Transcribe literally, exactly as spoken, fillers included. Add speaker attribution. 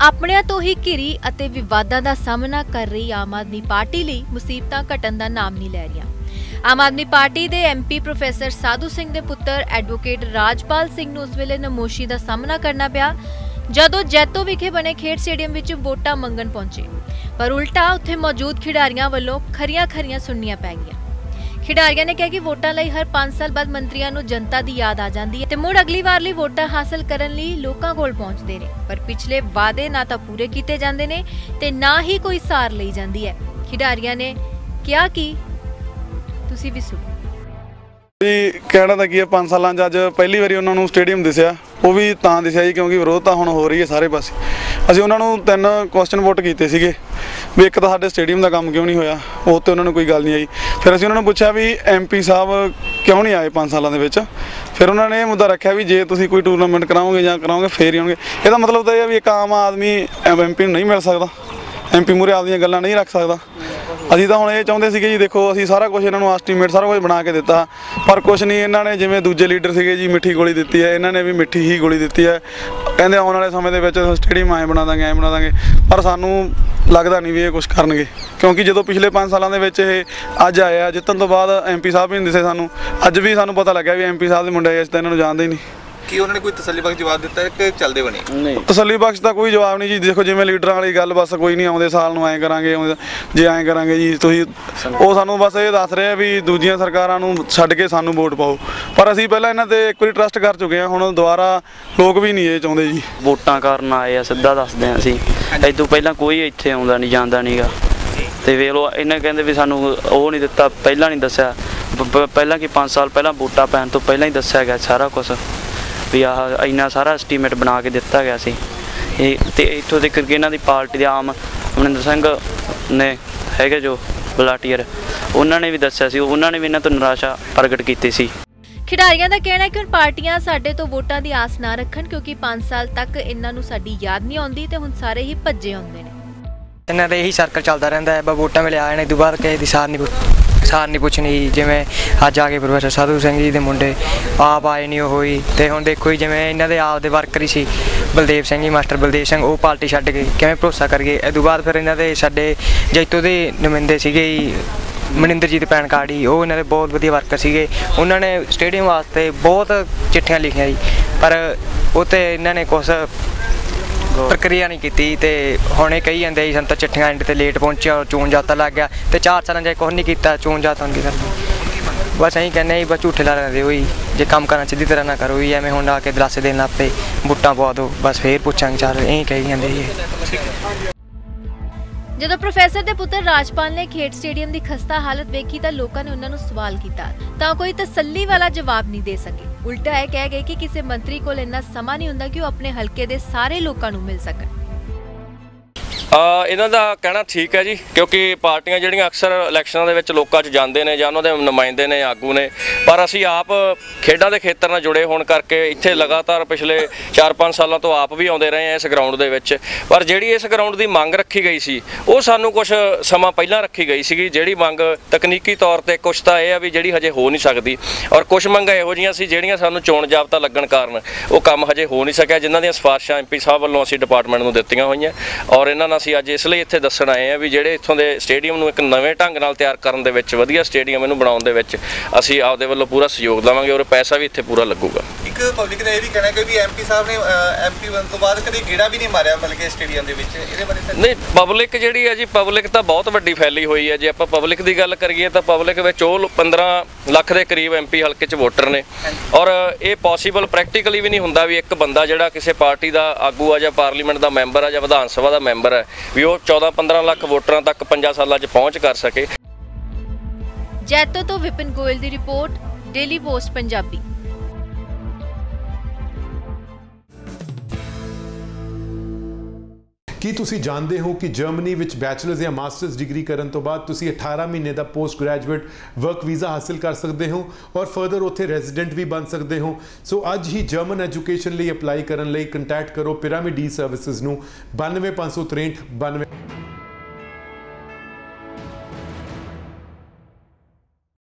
Speaker 1: ਆਪਣਿਆਂ ਤੋਂ ਹੀ ਘਿਰੀ ਅਤੇ ਵਿਵਾਦਾਂ ਦਾ ਸਾਹਮਣਾ ਕਰ ਰਹੀ ਆਮ ਆਦਮੀ ਪਾਰਟੀ ਲਈ ਮੁਸੀਬਤਾਂ ਘਟਣ ਦਾ ਨਾਮ ਨਹੀਂ ਲੈ ਰਹੀਆਂ। ਆਮ ਆਦਮੀ ਪਾਰਟੀ ਦੇ ਐਮਪੀ ਪ੍ਰੋਫੈਸਰ ਸਾਧੂ ਸਿੰਘ ਦੇ ਪੁੱਤਰ ਐਡਵੋਕੇਟ ਰਾਜਪਾਲ ਸਿੰਘ ਨੂੰ ਉਸ ਵੇਲੇ ਨਮੋਸ਼ੀ ਦਾ ਸਾਹਮਣਾ ਕਰਨਾ ਪਿਆ ਜਦੋਂ ਜੈਤੋ ਵਿਖੇ ਬਣੇ ਖੇਡ ਸਟੇਡੀਅਮ ਵਿੱਚ ਵੋਟਾਂ ਮੰਗਣ ਪਹੁੰਚੇ, ਪਰ ਉਲਟਾ ਉੱਥੇ ਮੌਜੂਦ ਖਿਡਾਰੀਆਂ ਵੱਲੋਂ ਖਰੀਆਂ ਖਰੀਆਂ ਸੁਣਨੀਆਂ ਪੈ ਗਈਆਂ। खिडारियों ने कहा कि वोटां लई हर पांच साल बाद मंत्रियों नूं जनता दी याद आ जाती है ते मुड़ अगली बार लई वोटां हासिल करन लई लोकां कोल पहुंचदे ने, पर पिछले वादे ना तां पूरे कीते जांदे ने ते ना ही कोई सार लई जांदी है। खिडारियों ने कहा कि तुसीं भी सुणो
Speaker 2: कहना था कि पांच साल अज पहली बारी उन्होंने स्टेडियम दिसिया, वो भी तां दिसिया जी क्योंकि विरोधता हुण हो रही है सारे पासे। असीं उन्होंने तीन क्वेश्चन पुट कीते सीगे भी एक तो साडे स्टेडियम का काम क्यों नहीं होया, वो तो उन्होंने कोई गल नहीं आई। फिर असीं उन्होंने पूछा भी एम पी साहब क्यों नहीं आए पाँच सालों के। फिर उन्होंने ये मुद्दा रखा भी जे तुसीं कोई टूरनामेंट कराओगे या कराओगे फिर ही आउणगे। इसदा मतलब तो यह भी एक आम आदमी एम पी नहीं मिल सकता, एम पी मूहरे आपदियां गल्लां नहीं रख सकता। असीं तां हुण ये चाहुंदे सीगे जी, देखो असीं सारा कुछ इन्हां नूं एस्टीमेट सारा कुछ बना के दिता, पर कुछ नहीं इन्हां ने जिवें दूजे लीडर सीगे जी मिठी गोली दित्ती है, इन्हां ने भी मिठी ही गोली दित्ती है। कहंदे आउण वाले समय दे विच स्टेडियम आए बना दांगे आए बना दांगे, पर सानूं लगदा नहीं भी ये कुछ करनगे क्योंकि जो पिछले पाँच सालों के विच अज आए आ जितन तो बाद एम पी साहब भी नहीं दिसे सानूं। अज भी सानूं पता लग्या भी एम पी साहब के मुंडे अस तां इन्हां नूं जाणदे ही नहीं।
Speaker 3: कि उन्होंने कोई तसल्ली बख्श जवाब दिता है कि चलदे बने?
Speaker 2: नहीं तसल्ली बख्श का कोई जवाब नहीं जी। देखो जिवें लीडर वाली गल बस कोई नहीं आउंदे साल नूं ऐ करांगे जे ऐ करांगे जी तुसीं वो सानूं बस ये दस रहे भी दूजियां सरकारां नूं छड्ड के सानूं वोट पाओ, पर असीं पहलां इन्हां ते एक वारी ट्रस्ट कर चुके हैं, हुण दुबारा लोग भी नहीं ये चाहुंदे जी।
Speaker 4: वोटां करन आए आ सिद्धा दसदे आ असीं, इस तों पहिलां कोई इत्थे आउंदा नहीं जांदा नहींगा ते वेख लो इन्हां कहंदे भी सानूं ओह नहीं दित्ता, पहिलां नहीं दस्सिया, पहिलां कि पाँच साल पहिलां वोटां पैण तों पहिलां ही दस्सिया गया सारा कुछ भी आह इन्ना सारा एस्टीमेट बना के दिता गया सी। ते इत्थों तक कि इन्हां दी पार्टी दे आम अमरिंदर सिंह ने हैगे जो वलाटीयर उन्होंने भी दस्सिया सी, उन्होंने भी इन्हां तों निराशा प्रगट कीती सी।
Speaker 1: खिडारियों का कहना है कि हुण पार्टियां साडे तो वोटां दी आस ना रखण क्योंकि पाँच साल तक इन्हां नूं साडी याद नहीं आउंदी ते हुण सारे ही भज्जे आउंदे ने।
Speaker 5: इन्हां दा यही सर्कल चलदा रहिंदा है, वोटां वेले आ जाणे दोबारा किसे दी सार नहीं सार नहीं पुछनी। जिवें अज आके प्रोफैसर साधू सिंह जी के मुंडे आप आए नहीं होई ते हुण देखो जी जिवें इन्हां दे आप दे वर्कर ही सी बलदेव सिंह जी मास्टर बलदेव सिंह वो पार्टी छड्ड के किवें भरोसा कर गए। इस बाद फिर इन्हां दे साडे जैतों दे नुमाइंदे सीगे मनिंदर जी दे पैन कार्ड ही वो इन्हां दे बहुत वधिया वर्कर सीगे, उन्होंने स्टेडियम वास्ते बहुत चिट्ठियां लिखियां जी, पर उत्ते इन्हां ने कुछ प्रक्रिया नहीं की ते हुण कही जांदे जी संत चिट्ठियां एंड ते लेट पहुंचे और चोन जाता लग गया ते चार साल जाए कुछ नहीं किया, चोन जाता की करनी। बस यही कहने बस झूठे ला रहे हो जे काम करना सीधी तरह ना करो, एवं हुण आके दलासे देन लग पे वोटां पवा दो बस फिर पुछांगे चार यही कही जांदे जी।
Speaker 1: ਜਦੋਂ ਪ੍ਰੋਫੈਸਰ ਦੇ ਪੁੱਤਰ ਰਾਜਪਾਲ ਨੇ ਖੇਡ ਸਟੇਡੀਅਮ ਦੀ ਖਸਤਾ ਹਾਲਤ ਵੇਖੀ ਤਾਂ ਲੋਕਾਂ ਨੇ ਉਹਨਾਂ ਨੂੰ ਸਵਾਲ ਕੀਤਾ ਤਾਂ ਕੋਈ ਤਸੱਲੀ ਵਾਲਾ ਜਵਾਬ ਨਹੀਂ ਦੇ ਸਕੇ। ਉਲਟਾ ਇਹ ਕਹਿ ਗਏ ਕਿ ਕਿਸੇ ਮੰਤਰੀ ਕੋਲ ਇੰਨਾ ਸਮਾਂ ਨਹੀਂ ਹੁੰਦਾ ਕਿ ਉਹ ਆਪਣੇ ਹਲਕੇ ਦੇ ਸਾਰੇ ਲੋਕਾਂ ਨੂੰ ਮਿਲ ਸਕਣ।
Speaker 6: इन्हां दा कहना ठीक है जी क्योंकि पार्टियां जिहड़ियां अक्सर इलैक्शनां दे विच लोकां च जांदे ने जां उन्हां दे नुमाइंदे ने आगू ने, पर असीं आप खेडां दे खेतर नाल जुड़े होण करके इत्थे लगातार पिछले चार पाँच सालों तो आप भी आउंदे रहे हैं इस ग्राउंड दे विच, पर जिहड़ी इस ग्राउंड दी मंग रखी गई सी वो सानूं कुछ समां पहिलां रखी गई सीगी, जिहड़ी मंग तकनीकी तौर ते कुछ तां इह आ भी जिहड़ी हजे हो नहीं सकदी और कुछ मंगां इहो जिहियां सी जिहड़ियां सानूं चोण जाबता लगण कारण वो काम हजे हो नहीं सकिया, जिन्हां दियां सिफारिशां एम पी साहब वल्लों असीं डिपार्टमेंट नूं दित्तियां होईयां और इन्हां नाल असीं अज इसलिए इत्थे दस्सण आए हैं भी जिहड़े इत्थों दे स्टेडियम नूं एक नवें ढंग नाल तैयार करन दे विच वधिया स्टेडियम इहनूं बनाउण दे विच असीं आपदे वल्लों पूरा सहयोग देवांगे और पैसा भी इत्थे पूरा लगूगा।
Speaker 3: एक पब्लिक दा इह भी कहना है कि भी एम पी साहब ने एम पी बन तो बाद कदे गेड़ा भी नहीं मारिया बल्कि स्टेडियम दे विच, इहदे बारे
Speaker 6: नहीं पब्लिक जिहड़ी है जी पब्लिक तां बहुत वड्डी फैली होई है। जे आपां पब्लिक दी गल करिए तां पब्लिक विच ਉਹ पंद्रह ਲੱਖ ਦੇ करीब एम पी हल्के च वोटर ने और ਇਹ पॉसीबल प्रैक्टिकली भी नहीं ਹੁੰਦਾ ਵੀ ਇੱਕ ਬੰਦਾ ਜਿਹੜਾ ਕਿਸੇ ਪਾਰਟੀ ਦਾ ਆਗੂ ਆ ਜਾਂ ਪਾਰਲੀਮੈਂਟ ਦਾ ਮੈਂਬਰ ਆ ਜਾਂ ਵਿਧਾਨ ਸਭਾ ਦਾ ਮੈਂਬਰ ਹੈ ਵੀ ਉਹ चौदह पंद्रह ਲੱਖ ਵੋਟਰਾਂ ਤੱਕ ਪੰਜਾਂ ਸਾਲਾਂ 'ਚ ਪਹੁੰਚ ਕਰ ਸਕੇ।
Speaker 1: ਜੈਤੋ ਤੋਂ ਵਿਪਨ ਗੋਇਲ ਦੀ ਰਿਪੋਰਟ, ਡੇਲੀ ਪੋਸਟ ਪੰਜਾਬੀ।
Speaker 7: ਕੀ ਤੁਸੀਂ ਜਾਣਦੇ ਹੋ ਕਿ ਜਰਮਨੀ ਵਿੱਚ ਬੈਚਲਰਸ ਜਾਂ ਮਾਸਟਰਸ ਡਿਗਰੀ ਕਰਨ ਤੋਂ ਬਾਅਦ ਤੁਸੀਂ ਅਠਾਰਾਂ ਮਹੀਨੇ ਦਾ ਪੋਸਟ ਗ੍ਰੈਜੂਏਟ ਵਰਕ ਵੀਜ਼ਾ ਹਾਸਲ ਕਰ ਸਕਦੇ ਹੋ ਔਰ ਫਰਦਰ ਉੱਥੇ ਰੈਜ਼ੀਡੈਂਟ ਵੀ ਬਣ ਸਕਦੇ ਹੋ। ਸੋ ਅੱਜ ਹੀ ਜਰਮਨ ਐਜੂਕੇਸ਼ਨ ਲਈ ਅਪਲਾਈ ਕਰਨ ਲਈ ਕੰਟੈਕਟ ਕਰੋ ਪਿਰਾਮਿਡ ਈ ਸਰਵਿਸਿਜ਼ ਨੂੰ ਬਾਨਵੇਂ ਪੰਜ ਸੌ ਤਰੇਂਹਠ ਬਾਨਵੇਂ।